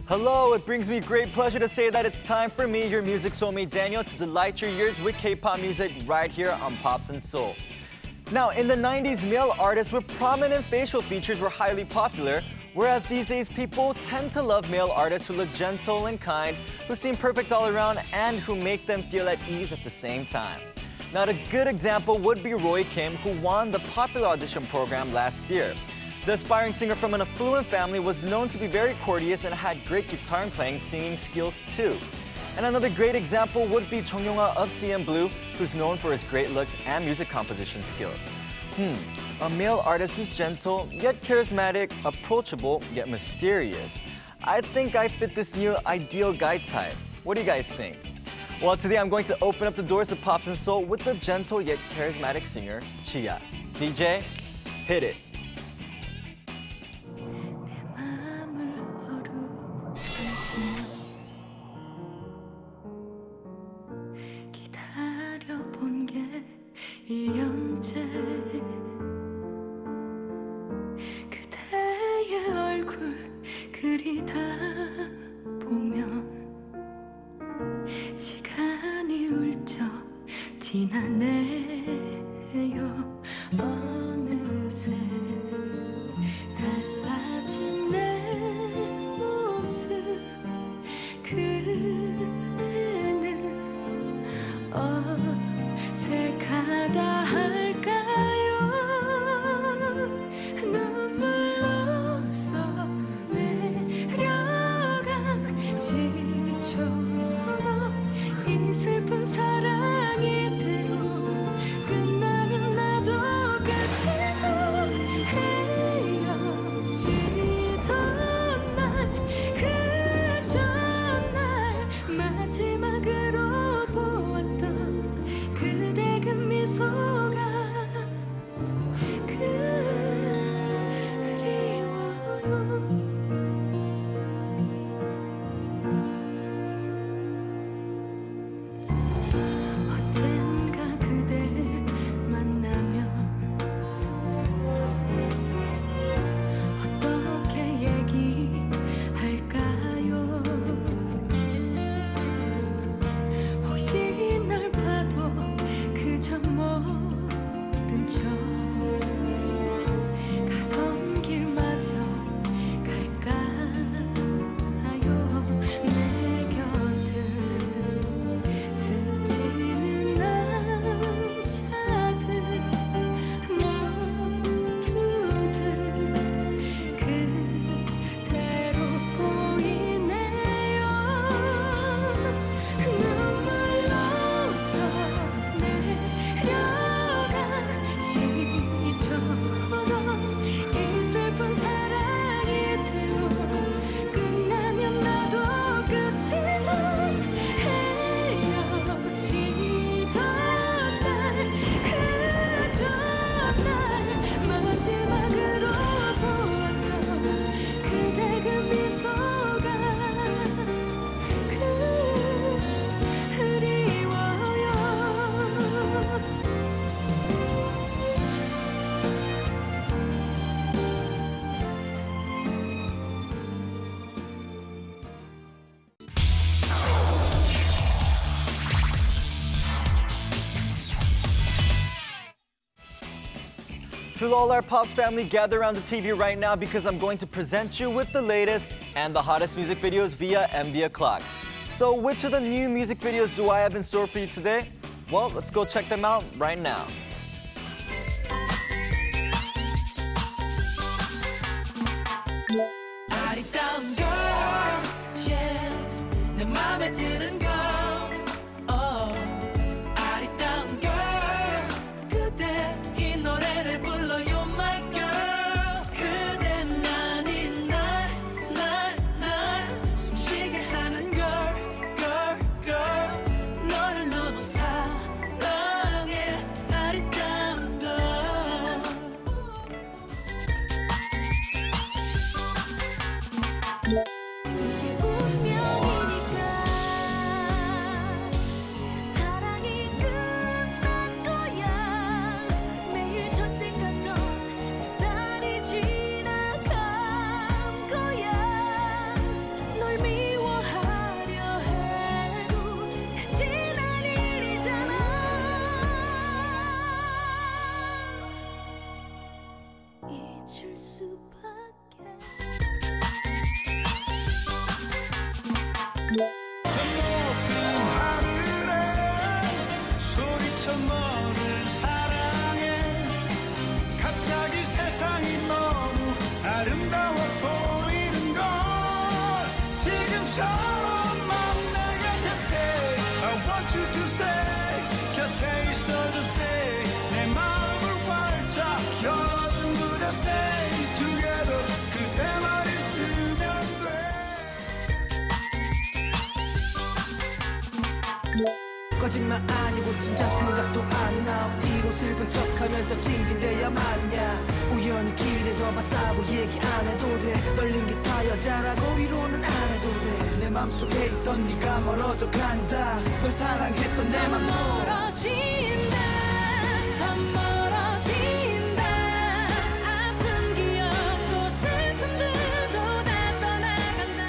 Hello, it brings me great pleasure to say that it's time for me, your music soulmate Daniel, to delight your ears with K-pop music right here on Pops and Soul. Now, in the 90s, male artists with prominent facial features were highly popular, whereas these days people tend to love male artists who look gentle and kind, who seem perfect all around, and who make them feel at ease at the same time. Now, a good example would be Roy Kim, who won the popular audition program last year. The aspiring singer from an affluent family was known to be very courteous and had great guitar and playing singing skills too. And another great example would be Jung Yong-ha of CN Blue, who's known for his great looks and music composition skills. A male artist who's gentle, yet charismatic, approachable, yet mysterious. I think I fit this new ideal guy type. What do you guys think? Well, today I'm going to open up the doors of Pops and Soul with the gentle yet charismatic singer, Chia. DJ, hit it. 기다려본 게 1년째 그대의 얼굴 그리다 보면 시간이 훌쩍 지나네요. 어느새 달라진 내 모습 그대는 어색하다 할까요? 눈물로 써내려간 시처럼 이 슬픈 사랑이 대로 끝나면 나도 끝이죠. 헤어지던 날 그 전날 마지막으로 보았던 그대 그 미소가 그리워요. 언젠가 그댈 만나면 어떻게 얘기할까요? 혹시 널 봐도 그저 모른 척 가던 길마저 갈까요? 내 곁을 스치는 남자들 모두들 그대로 보이네요. 눈물로 써내려간 시처럼 이 슬픈 사랑이 대로 끝나면 나도 끝이죠. 헤어지던 날 그 전날 마지막으로 보았던 그대 그 미소가 그리워요. To all our Pops family, gather around the TV right now because I'm going to present you with the latest and the hottest music videos via MB O'Clock. So which of the new music videos do I have in store for you today? Well, let's go check them out right now. 아리따운 girl, yeah. 내 맘에 드는 girl, oh. 아리따운 girl, 그대 이 노래를 불러요 my girl. 그댄 아닌 날 숨쉬게 하는 girl, girl, girl. 너를 너무 사랑해. 아리따운 처음처럼 내 곁에 stay I want you to stay 곁에 있어줘 stay 내 마음을 활짝 열어둔 stay together 그대만 있으면 돼 거짓말 아니고 진짜 생각도 안 나. 뒤로 슬픈 척하면서 징징대야 마냐. 우연히 길에서 봤다고 얘기 안 해도 돼. 떨린 게 다 여자라고 위로는 안 해도 돼. 내 맘속에 있던 네가 멀어져 간다 널 사랑했던 내 맘 멀어진다 더 멀어진다 아픈 기억도 슬픔들도 다 떠나간다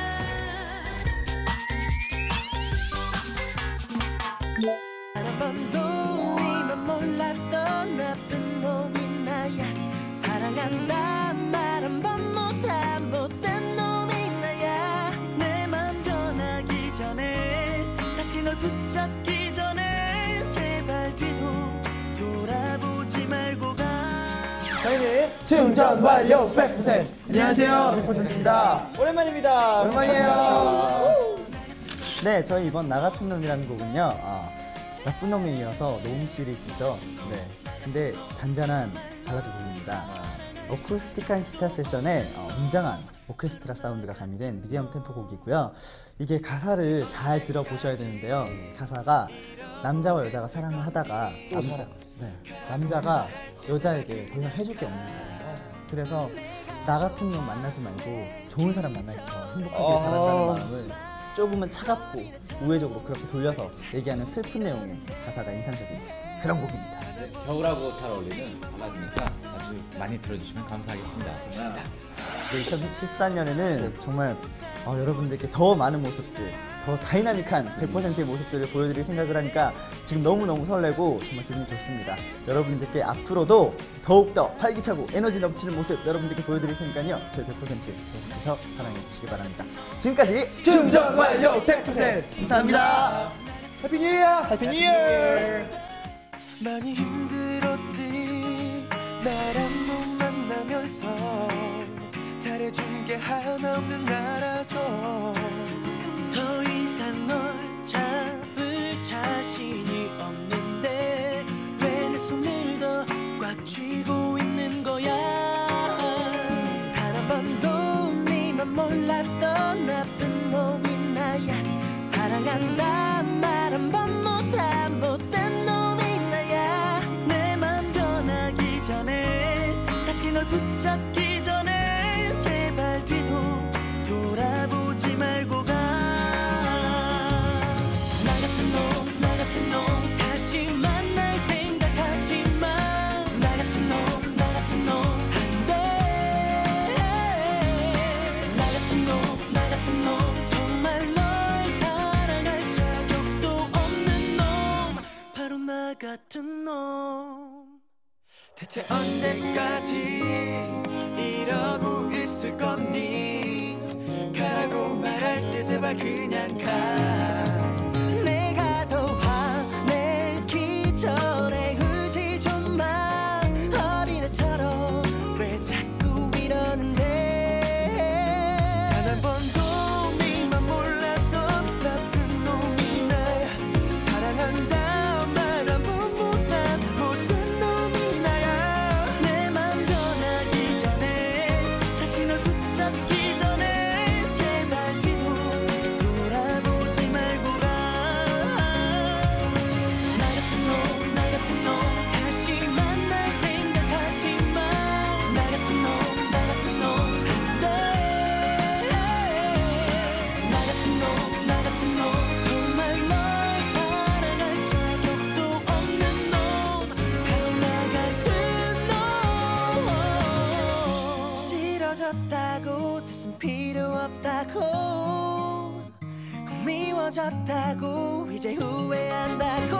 한 번도 네만 몰랐던 나쁜 놈이 나야. 사랑한다 말 한 번 못한 못된 놈이 나야. 내 맘 변하기 전에 다시 널 붙잡기 전에 제발 뒤도 돌아보지 말고 가. 저희는 충전 완료 100%. 안녕하세요, 100%입니다. 오랜만입니다. 오랜만이에요. 네, 저희 이번 나 같은 놈이라는 곡은요, 나쁜 놈에 이어서 노음 시리즈죠. 네. 근데 잔잔한 발라드 곡입니다. 어쿠스틱한 기타 세션에 웅장한 오케스트라 사운드가 가미된 미디엄 템포 곡이고요. 이게 가사를 잘 들어보셔야 되는데요. 가사가 남자와 여자가 사랑을 하다가 남자가 여자에게 더 이상 해줄 게 없는 거예요. 그래서 나 같은 놈 만나지 말고 좋은 사람 만나서 행복하게 살아자는 마음을 조금은 차갑고 우회적으로 그렇게 돌려서 얘기하는 슬픈 내용의 가사가 인상적인 그런 곡입니다. 겨울하고 잘 어울리는 발라드니까 아주 많이 들어주시면 감사하겠습니다. 2014년에는 정말 여러분들께 더 많은 모습들, 더 다이나믹한 100%의 모습들을 보여드릴 생각을 하니까 지금 너무너무 설레고 정말 기분이 좋습니다. 여러분들께 앞으로도 더욱더 활기차고 에너지 넘치는 모습 여러분들께 보여드릴 테니까요. 저희 100% 계속해서 사랑해주시기 바랍니다. 지금까지 충전 완료 100%. 감사합니다. 해피 뉴 이어. 해피 뉴 이어. 많이 힘들었지. 나랑 못 만나면서 잘해준 게 하나 없는 나라서 더 이상 널 잡을 자신이 없는데 왜 내 손을 더 꽉 쥐고 있는 거야. 단 한 번도 네만 몰랐던 나쁜 놈이 나야. 사랑한다 말 한 번 못한 못된 놈이 나야. 내 맘 변하기 전에 다시 널 붙잡기 전에 제발 뒤도 돌아보지 말고 가. 나 같은 놈, 나 같은 놈 다시 만날 생각하지 마. 나 같은 놈, 나 같은 놈 안 돼. 나 같은 놈, 나 같은 놈 정말 널 사랑할 자격도 없는 놈 바로 나 같은 놈. 대체 언제까지 이러고 있을 거니. 가라고 말할 때 제발 그냥 가. 내가 더 화내기 전에 울지 좀 마. 어린애처럼 왜 자꾸 이러는데. 단 한 번도 네만 몰랐던 나쁜 놈이 나야. 사랑한다 말 한 번 못한 못된 놈이 나야. 내 맘 변하기 전에 다시 널 붙잡기 전에 제발 뒤도 돌아보지 말고 가. 나 같은 놈, 나 같은 놈 다시 만날 생각하지 마. 나 같은 놈, 나 같은 놈 안 돼. 나 같은 놈, 나 같은 놈 정말 널 사랑할 자격도 없는 놈 바로 나 같은 놈. 싫어졌다고 뜻은 필요 없다고. 미워졌다고 이제 후회한다고.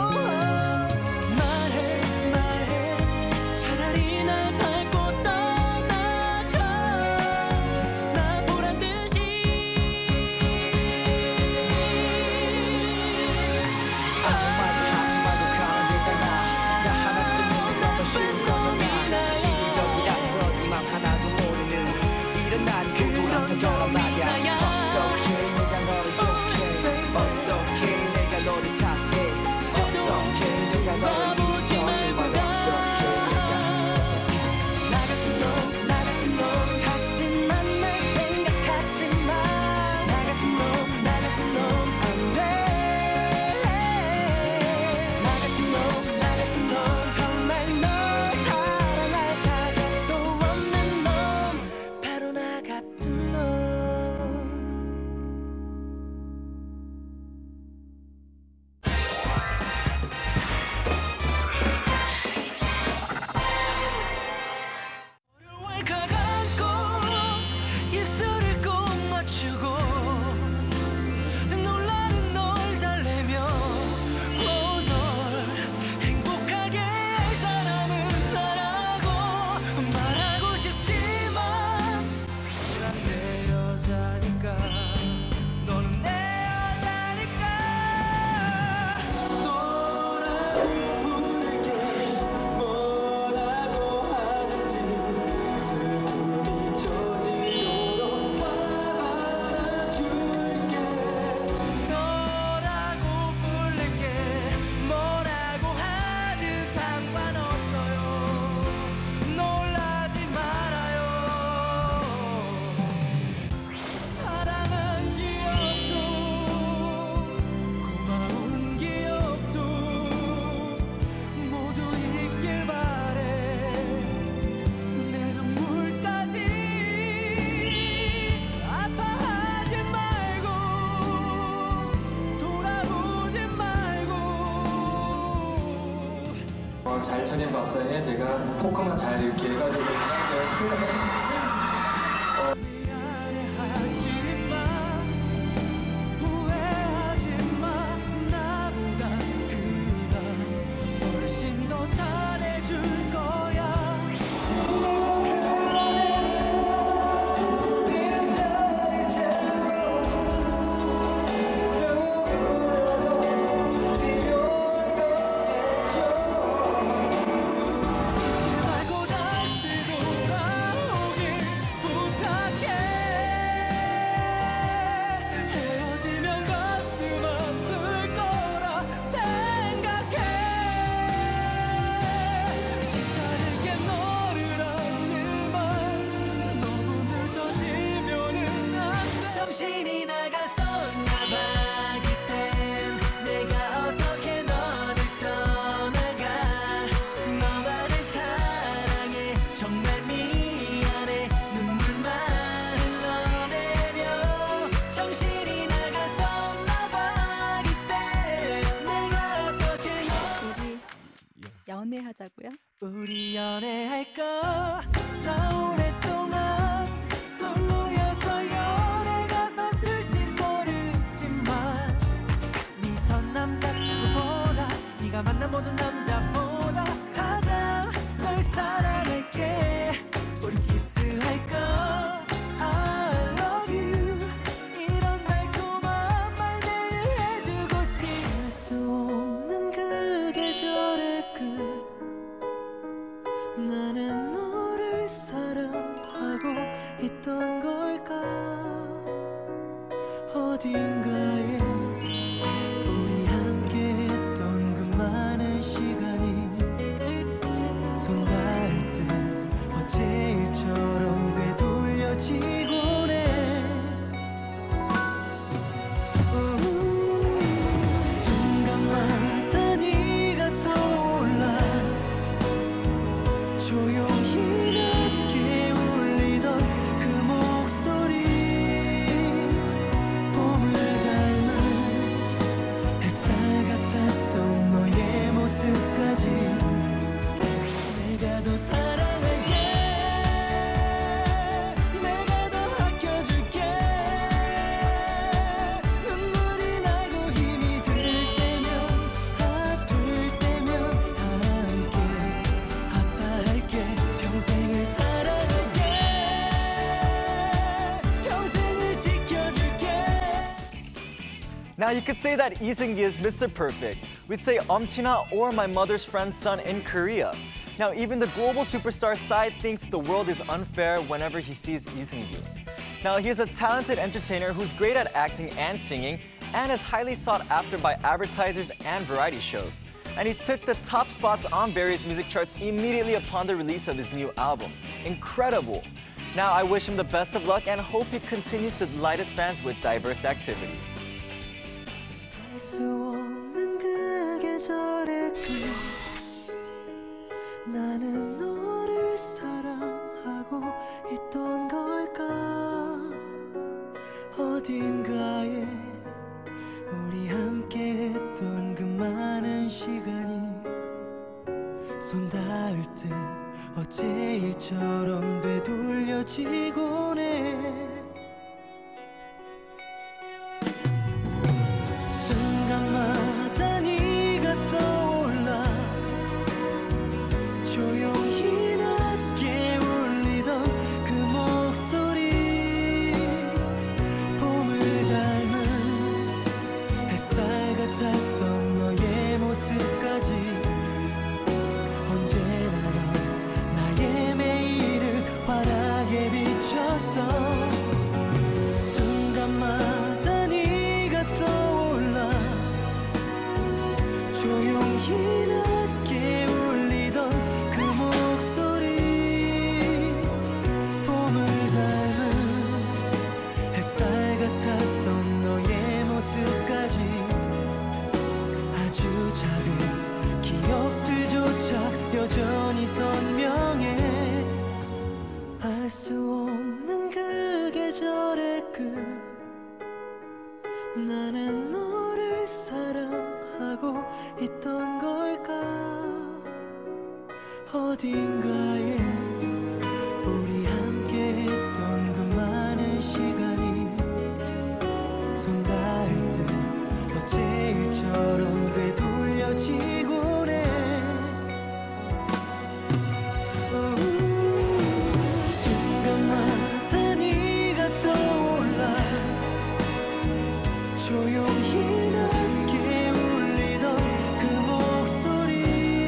말해 말해 차라리 날 밟고 떠나줘. 나 보란 듯이. 하지 말고 가면 되잖아 나 하나쯤이면 너무 쉬운 거잖아 이기적이라서 네 맘 하나도 모르는 이런 날이 곧 돌아서 거란 말이야 어떻게 내가 너를 잘 차린 밥상에 제가 포크만 잘 이렇게 해가지고 정신이 나갔었나 봐. 그땐 내가 어떻게 너를 떠나가. 너만을 사랑해 정말 미안해. 눈물만 흘러내려. 정신이 나갔었나 봐. 그땐 내가 어떻게 우리 연애하자고요? 우리 연애할까? 나 오랫동안 솔로여서 연애가 서툴지 모르지만 네 전 남자친구보다 네가 만난 모든 남자보다 가장 널 사랑할게. 우리 키스할까? I love you. 이런 달콤한 말 매일 해주고 싶어. 알 수 없는 그 계절의 끝. 나는 너를 사랑하고 있던 걸까. 어딘가에 우리 함께했던 그 많은 시간이 손 닿을 듯 어제 일처럼 되돌려지곤 해. 순간마다 네가 떠올라. 조용히 낮게 울리던 그 목소리. 봄을 닮은 햇살 같았던 너의 모습까지 내가 더 사랑할게. 내가 더 아껴줄게. 눈물이 나고 힘이 들 때면 아플 때면 함께 아파할게. 평생을 사랑할게. 평생을 지켜줄게. Now you could say that Lee Seung-gi is Mr. Perfect. We'd say China or my mother's friend's son in Korea. Now even the global superstar Psy thinks the world is unfair whenever he sees Lee Seung-gi. Now he is a talented entertainer who's great at acting and singing and is highly sought after by advertisers and variety shows. And he took the top spots on various music charts immediately upon the release of his new album. Incredible! Now I wish him the best of luck and hope he continues to delight his fans with diverse activities. 알 수 없는 그 계절의 끝. 나는 너를 사랑하고 있던 걸까. 어딘가에 우리 함께했던 그 많은 시간이 손 닿을 듯 어제 일처럼 되돌려지곤 해. 순간마다 네가 떠올라. 조용히 낮게 울리던 그 목소리. 봄을 닮은 햇살 같았던 너의 모습까지 언제나 넌 나의 매일을 환하게 비춰서. 순간마다 네가 떠올라. 조용히 낮게 울리던 그 목소리. 봄을 닮은 햇살 같았던 너의 모습까지 아주 작은 기억들조차 여전히 선명해. 알 수 없는 그 계절의 끝. 나는 너를 사랑하고 있던 걸까. 어딘가에 우리 함께했던 그 많은 시간이 손 닿을 듯 어제 일처럼 되돌려지곤 해. 순간마다 네가 떠올라 조용히 낮게 울리던 그 목소리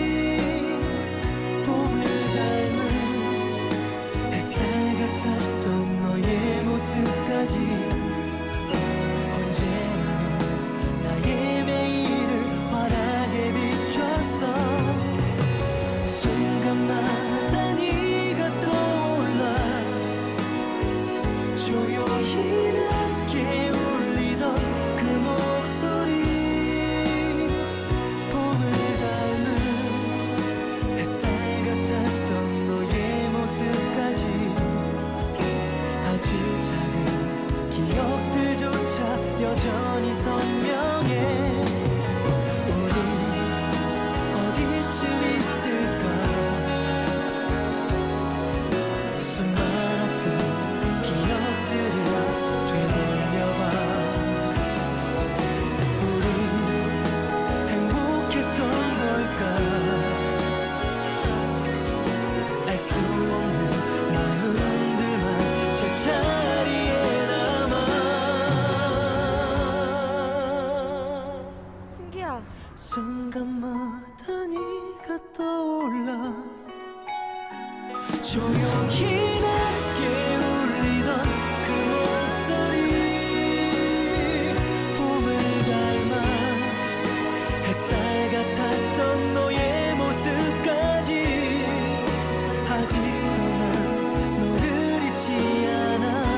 봄을 닮은 햇살 같았던 너의 모습까지 언제나 넌 나의 매일을 환하게 비췄어. 순간마다 네가 떠올라 조용히 낮게 울리던 그 목소리 봄을 닮은 햇살 같았던 너의 모습까지 아주 작은 기억들조차 여전히 선명해. 우린 어디쯤 있을까. 수많았던 기억들을 되돌려봐. 우린 행복했던 걸까. 알 수 없는 마음들만 제자리에 남아. 승기야. 순간마다 네가 떠올라 조용히 낮게 울리던 그 목소리 봄을 닮아 햇살 같았던 너의 모습까지 아직도 난 너를 잊지 않아.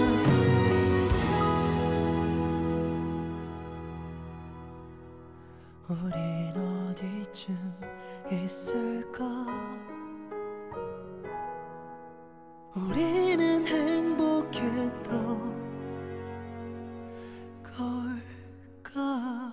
우린 어디쯤 있을까. 우리는 행복했던 걸까.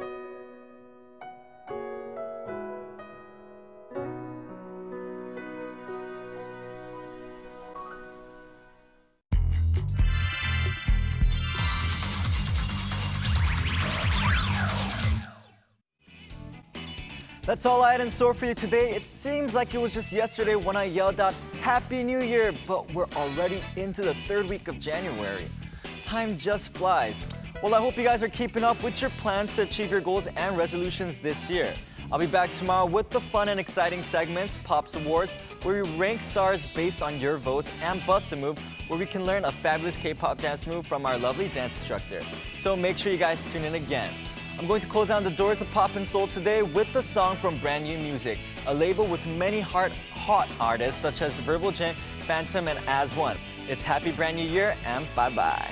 That's all I had in store for you today. It seems like it was just yesterday when I yelled out Happy New Year, but we're already into the third week of January. Time just flies. Well, I hope you guys are keeping up with your plans to achieve your goals and resolutions this year. I'll be back tomorrow with the fun and exciting segments, Pops Awards, where we rank stars based on your votes, and Bust a Move, where we can learn a fabulous K-pop dance move from our lovely dance instructor. So make sure you guys tune in again. I'm going to close down the doors of Pop and Soul today with the song from Brand New Music, a label with many hot artists such as Verbal Jin, Phantom, and As One. It's Happy Brand New Year and bye-bye.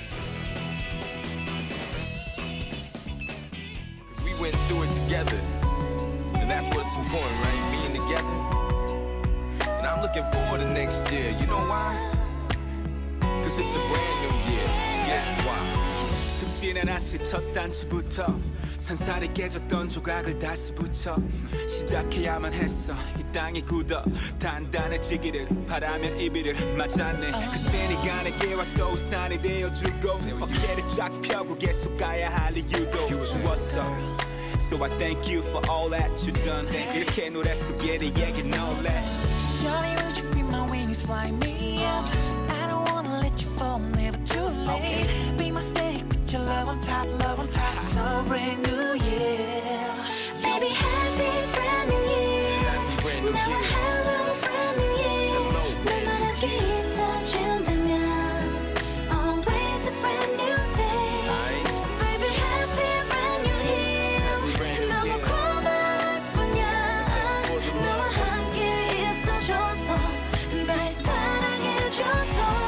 Cause we went through it together, and that's what's important, right? Being together. And I'm looking forward to next year. You know why? Cause it's a brand new year. That's why. 숨지는 않지 첫 단추부터 산산이 깨졌던 조각을 다시 붙여 시작해야만 했어. 이 땅이 굳어 단단해지기를 바라며 이비를 맞았네. 그때 네가 내게 와서 우산이 되어주고 어깨를 쫙 펴고 계속 가야 할 이유도 주었어. So I thank you for all that you done. 이렇게 노래 속에 네 얘기 no let. Shawty, would you be my wings, fly me up? I don't wanna let you fall, never too late. Be my stay, put your love on top, love on top. So brand new year, baby, happy brand new year. Happy brand new Now year. hello brand new year. Hello brand 너만 new 함께 year. 있어준다면 always a brand new day. Aight. Baby, happy brand new year. Happy brand new 너무 year. 고마울 뿐이야. 너와 함께 있어줘서 날 사랑해줘서.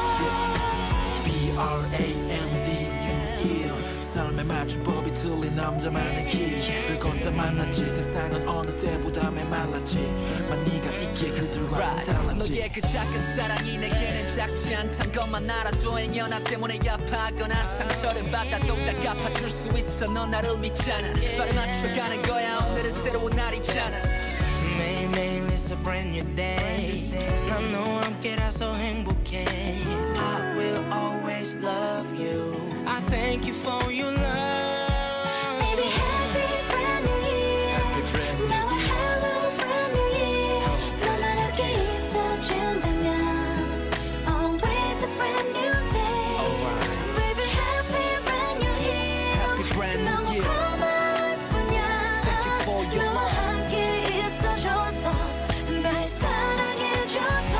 B-R-A-N-D-U-E 삶의 맞춤법이 틀린 남자만의 길을 걷다 만났지. 세상은 어느 때보다 메말랐지. 만 네가 있기에 그들과는 달랐지. 너의 그 작은 사랑이 내게는 작지 않단 것만 알아도 행여 나 때문에 아파하거나 상처를 받아도 다 갚아줄 수 있어. 넌 나를 믿잖아. 발에 맞춰가는 거야. 오늘은 새로운 날이잖아. 매일매일 내 a brand new day 난 너와 함께라서 행복해 I will always love you I thank you for your love Baby happy brand new year 나와 hello brand new year 너만 함께 있어준다면 Always a brand new day Baby happy brand new year Happy brand new 너무 year 고마울 뿐이야 Thank you for your 너와 love 함께 있어줘서 날 사랑해줘서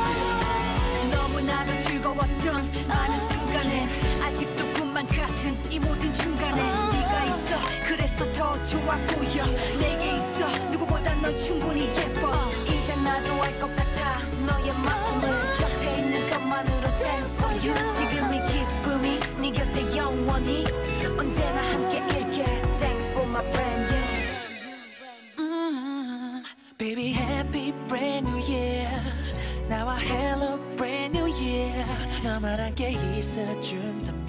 너무나도 즐거웠던 많은 순간에 아직도 꿈만 같은 이 모든 중간에 네가 있어 그래서 더 좋아 보여 내게 있어 누구보다 넌 충분히 예뻐 이제 나도 알 것 같아 너의 마음을 곁에 있는 것만으로 dance for you 지금 이 기쁨이 네 곁에 영원히 언제나 함께 일게 Thanks for my brand new Baby happy brand new year 나와 hello brand new year 너만 함께 있어준다면